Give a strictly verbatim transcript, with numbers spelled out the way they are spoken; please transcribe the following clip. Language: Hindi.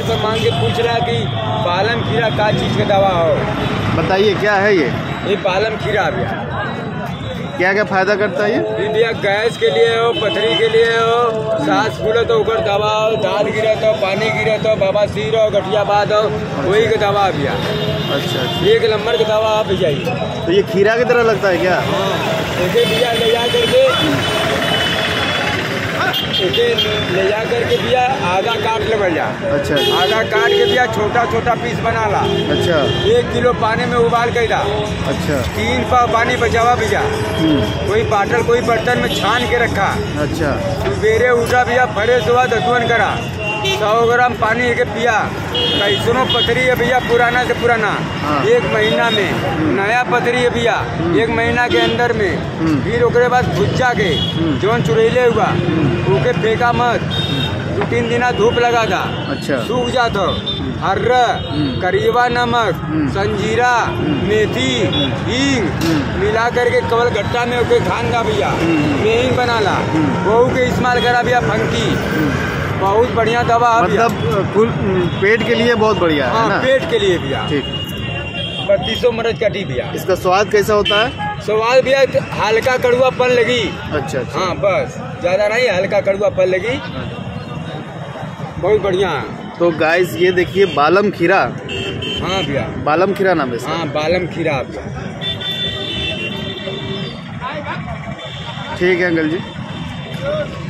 से मांग के पूछ रहा कि बालम खीरा का चीज का दवा हो। बताइए क्या है ये? ये बालम खीरा भैया क्या क्या फायदा करता है ये? भैया गैस के लिए हो, पथरी के लिए हो, सांस फूले तो उगर दवा हो, दांत गिरे तो, पानी गिरे तो, बवासीर हो, गठिया बाद हो, वही का दवा भैया। अच्छा, एक नंबर का दवा आप भैया। तो ये खीरा की तरह लगता है क्या? हाँ, इसे भैया ले जा करके इसे ले जा करके भैया आधा काट ले भैया। अच्छा, आधा काट के भैया छोटा छोटा पीस बना ला। अच्छा, एक किलो पानी में उबाल कर ला। अच्छा, तीन पाव पानी बचावा भैया। कोई बाटल कोई बर्तन में छान के रखा। अच्छा, सुबेरे उठा भैया, फ्रेश हुआ, दतवन करा, सौ ग्राम पानी एक पिया। कैसनो पथरी है भैया, पुराना से पुराना। हाँ। एक महीना में नया पथरी है भैया, एक महीना के अंदर में। फिर ओकरे बाद भुज्जा के जौन चुड़ैले हुआ ओके फेंका मत, दो तीन दिन धूप लगा था। अच्छा, सूख जाता। हर्र, करीबा नमक, संजीरा, मेथी, हींग मिला करके कवल गट्टा में ओके खान दा भैया, मेहिंग बना ला, वो के इस्तेमाल करा भैया। फंकी बहुत बढ़िया दवा है, मतलब कुल पेट के लिए बहुत बढ़िया है। हाँ, पेट के लिए भैया। ठीक, बत्तीसों मरज कटी भैया। इसका स्वाद कैसा होता है? स्वाद भैया हल्का कड़ुआपन लगी। अच्छा, अच्छा। हाँ, बस ज्यादा नहीं, हल्का कड़ुआपन लगी, बहुत बढ़िया। तो गाइस ये देखिए बालम खीरा। हाँ भैया, बालम खीरा नाम है। हाँ, बालम खीरा। ठीक है अंकल जी।